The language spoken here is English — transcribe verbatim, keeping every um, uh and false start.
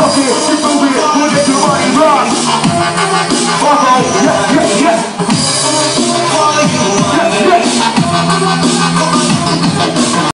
rock it, just move it, we'll get your body rock. Uh-oh, yeah,